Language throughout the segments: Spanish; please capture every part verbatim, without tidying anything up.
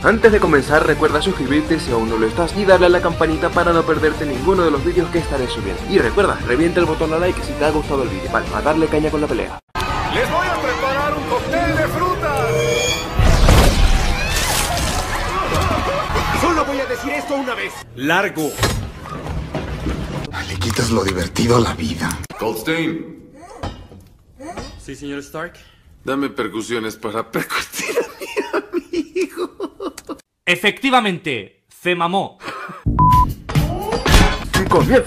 Antes de comenzar, recuerda suscribirte si aún no lo estás y darle a la campanita para no perderte ninguno de los vídeos que estaré subiendo. Y recuerda, revienta el botón de like si te ha gustado el vídeo. Vale, a darle caña con la pelea. ¡Les voy a preparar un cóctel de frutas! Solo voy a decir esto una vez. ¡Largo! Le quitas lo divertido a la vida. Goldstein. Sí, señor Stark. Dame percusiones para percutir a mi amigo. Efectivamente, se mamó. ¡Comienza!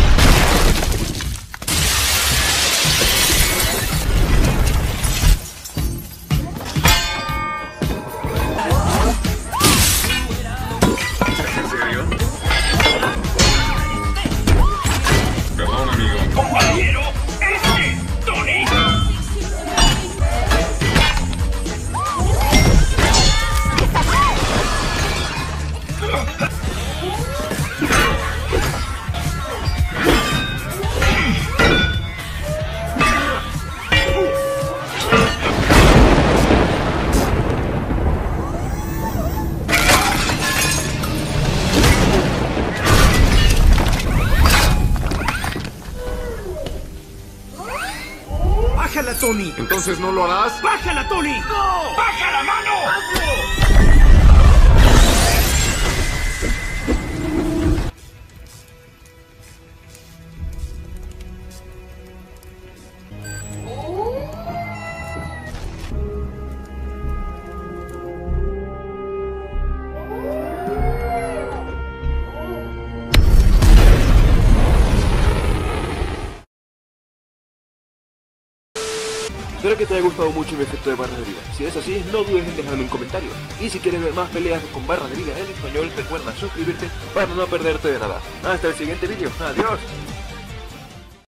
¿En serio? Perdón, amigo. ¡Compañero! ¡Este! ¡Tony! ¡Bájala, Tony! ¿Entonces no lo harás? ¡Bájala, Tony! ¡No! ¡Baja la mano! ¡Hazlo! Espero que te haya gustado mucho mi efecto de barra de vida. Si es así, no dudes en dejarme un comentario. Y si quieres ver más peleas con barras de vida en español, recuerda suscribirte para no perderte de nada. Hasta el siguiente vídeo. Adiós.